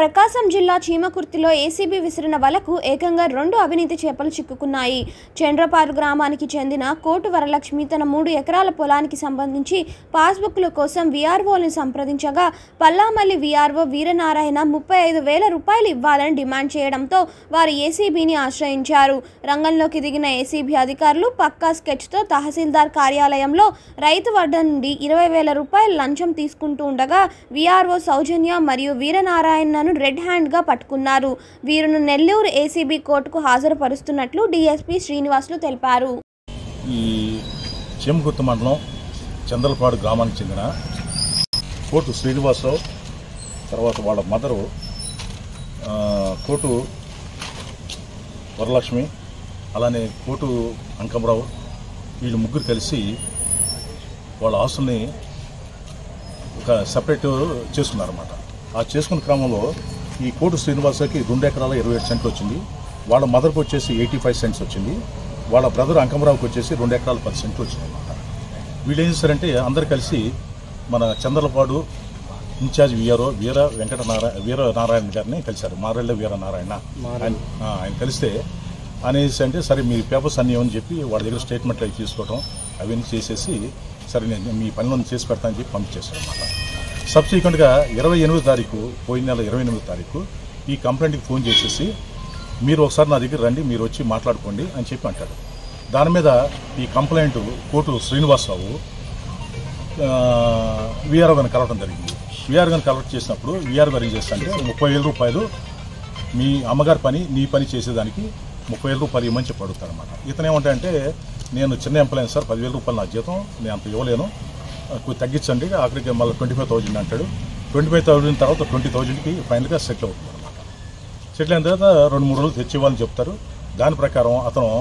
ప్రకాశం జిల్లా చీమకుర్తిలో ఏసీబీ విసిరిన వలకు ఏకంగా 2 అవినీతి చేపలు చిక్కుకున్నాయి. చండ్రపారు గ్రామానికి చెందిన కోటు వరలక్ష్మి తన 3 ఎకరాల పొలానికి సంబంధించి పాస్బుక్ల కోసం వీఆర్ఓని సంప్రదించగా పల్లామల్లి వీఆర్ఓ వీరనారాయణ 35,000 రూపాయలు ఇవ్వాలని డిమాండ్ చేయడంతో వారు ఏసీబీని ఆశ్రయించారు. రంగంలోకి దిగిన ఏసీబీ అధికారులు పక్కా స్కెచ్తో తహసీల్దార్ కార్యాలయంలో రైతు వద్ద నుండి 20,000 రూపాయలు లంచం తీసుకుంటూ ఉండగా వీఆర్ఓ సౌజన్య మరియు వీరనారాయణ రెడ్ హ్యాండ్ గా పట్టుకున్నారు. వీరును నెల్లూరు ఏసీబీ కోర్టుకు హాజరుపరుస్తున్నట్లు డీఎస్పీ శ్రీనివాసులు తెలిపారు. ఈ చీమకుర్తి మండలం చంద్రపాడు గ్రామానికి చెందిన కోటు శ్రీనివాసరావు, తర్వాత వాళ్ళ మదరు కోటు వరలక్ష్మి, అలానే కోటు అంకమరావు, వీళ్ళు ముగ్గురు కలిసి వాళ్ళ ఆస్తుల్ని ఒక సపరేట్ చేసుకున్నారన్నమాట. ఆ చేసుకున్న క్రమంలో ఈ కోటు శ్రీనివాసకి 2 ఎకరాల 27 సెంట్లు వచ్చింది. వాళ్ళ మదర్కి వచ్చేసి 85 సెంట్స్ వచ్చింది. వాళ్ళ బ్రదర్ అంకమరావుకి వచ్చేసి 2 ఎకరాల 10 సెంట్లు వచ్చింది అనమాట. వీళ్ళు ఏం చేశారంటే అందరు కలిసి మన చంద్రపాడు ఇన్ఛార్జ్ వీఆర్ఓ వీరనారాయణ గారిని కలిశారు. మారెళ్ళ వీరనారాయణ ఆయన కలిస్తే అనేసి అంటే సరే మీ పేపర్స్ అన్నీ అని చెప్పి వాళ్ళ దగ్గర స్టేట్మెంట్లు అవి తీసుకోవడం అవన్నీ చేసేసి సరే నేను మీ పనిలో చేసి పెడతానని చెప్పి పంపించేశారు అనమాట. సబ్సిక్వెంట్గా 28వ తారీఖు, పోయిన నెల 28వ తారీఖు ఈ కంప్లైంట్కి ఫోన్ చేసేసి మీరు ఒకసారి నా దగ్గర రండి, మీరు వచ్చి మాట్లాడుకోండి అని చెప్పి అంటాడు. దాని మీద ఈ కంప్లైంట్ కోటు శ్రీనివాసరావు వీఆర్ఓ గారిని కలవడం జరిగింది. వీఆర్ఓ గారిని కలెక్ట్ చేసినప్పుడు వీఆర్ఓ గారు ఏం చేస్తారంటే 30,000 రూపాయలు మీ అమ్మగారి పని నీ పని చేసేదానికి 30,000 రూపాయలు ఇవ్వమని చెప్పి అడుగుతారన్నమాట. ఇతను ఏమంటాయంటే నేను చిన్న ఎంప్లాయీ సార్, 10,000 రూపాయలు నా జీతం, నేను అంత ఇవ్వలేను, తగ్గించండి, ఆఖరికి మళ్ళీ 25,000 అంటాడు. 25,000 తర్వాత 20,000కి ఫైనల్గా సెటిల్ అవుతుంది అనమాట. సెటిల్ అయిన తర్వాత 2-3 రోజులు తెచ్చి ఇవ్వాలని చెప్తారు. దాని ప్రకారం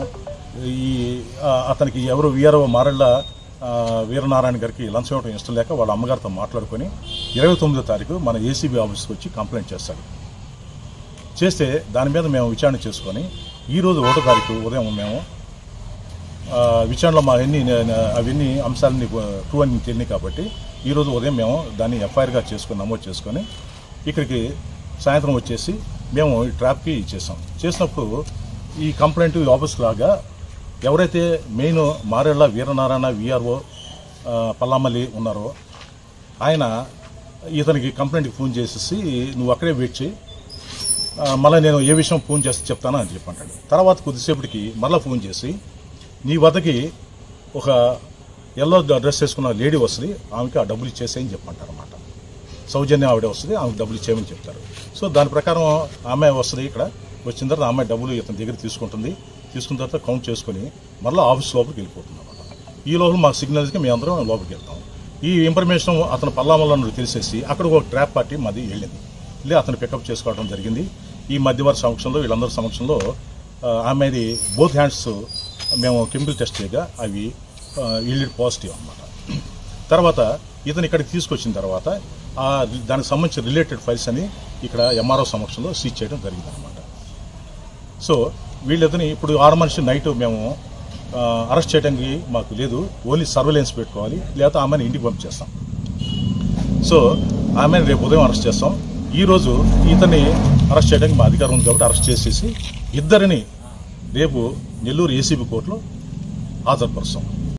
అతనికి ఎవరు వీఆర్ఓ మారెళ్ళ వీరనారాయణ గారికి లంచం ఇవ్వడం ఇష్టం లేక వాళ్ళ అమ్మగారితో మాట్లాడుకొని 29వ తారీఖు మన ఏసీబీ ఆఫీస్కి వచ్చి కంప్లైంట్ చేస్తాడు. చేస్తే దాని మీద మేము విచారణ చేసుకొని ఈరోజు 1వ తారీఖు ఉదయం మేము విచారణలో అవన్నీ అంశాలని ట్రూ అని తెలియదు కాబట్టి ఈరోజు ఉదయం మేము దాన్ని ఎఫ్ఐఆర్గా నమోదు చేసుకొని ఇక్కడికి సాయంత్రం వచ్చేసి మేము ఈ ట్రాప్కి చేసినప్పుడు ఈ కంప్లైంట్ ఆఫీస్కి లాగా ఎవరైతే మెయిన్ మారెళ్ళ వీరనారాయణ వీఆర్ఓ పల్లామల్లి ఉన్నారో ఆయన ఇతనికి కంప్లైంట్కి ఫోన్ చేసేసి నువ్వు అక్కడే వెయిట్ చేయి, మళ్ళీ నేను ఏ విషయం ఫోన్ చేసి చెప్తాను అని చెప్పి అంటాడు. తర్వాత కొద్దిసేపటికి మళ్ళీ ఫోన్ చేసి నీ వద్దకి ఒక ఎల్లో డ్రెస్ వేసుకున్న లేడీ వస్తుంది, ఆమెకి ఆ డబ్బులు ఇచ్చేసేయని చెప్పంటారు అన్నమాట. సౌజన్య ఆవిడ వస్తుంది, ఆమెకు డబ్బులు ఇచ్చేయమని చెప్తారు. సో దాని ప్రకారం ఆమె వస్తుంది. ఇక్కడ వచ్చిన తర్వాత ఆమె డబ్బులు ఇతని దగ్గర తీసుకున్న తర్వాత కౌంట్ చేసుకుని మళ్ళీ ఆఫీస్ లోపలికి వెళ్ళిపోతుంది అన్నమాట. ఈ లోపల మాకు సిగ్నల్స్కి మేము అందరం లోపలికి వెళ్తాం. ఈ ఇన్ఫర్మేషన్ అతను పల్లామల్ల తెలిసేసి అక్కడ ఒక ట్రాప్ పార్టీ మాది వెళ్ళి అతను పికప్ చేసుకోవడం జరిగింది. ఈ మధ్యవర్తి సమక్షంలో వీళ్ళందరి సమక్షంలో ఆమెది బోత్ హ్యాండ్స్ మేము కెమికల్ టెస్ట్ చేయగా అవి ఈల్డెడ్ పాజిటివ్ అన్నమాట. తర్వాత ఇతను ఇక్కడికి తీసుకొచ్చిన తర్వాత దానికి సంబంధించిన రిలేటెడ్ ఫైల్స్ అని ఇక్కడ ఎంఆర్ఓ సమక్షంలో సీజ్ చేయడం జరిగింది అనమాట. సో వీళ్ళిద్దరిని ఇప్పుడు 6 మనిషి నైట్ మేము అరెస్ట్ చేయడానికి మాకు లేదు, ఓన్లీ సర్వేలెన్స్ పెట్టుకోవాలి, లేకపోతే ఆమెను ఇంటికి పంపించేస్తాం. సో ఆమెను రేపు ఉదయం అరెస్ట్ చేస్తాం. ఈరోజు ఇతన్ని అరెస్ట్ చేయడానికి మా అధికారం ఉంది కాబట్టి అరెస్ట్ చేసేసి ఇద్దరిని రేపు నెల్లూరు ఏసీబీ కోర్టులో హాజరుపరుస్తాం.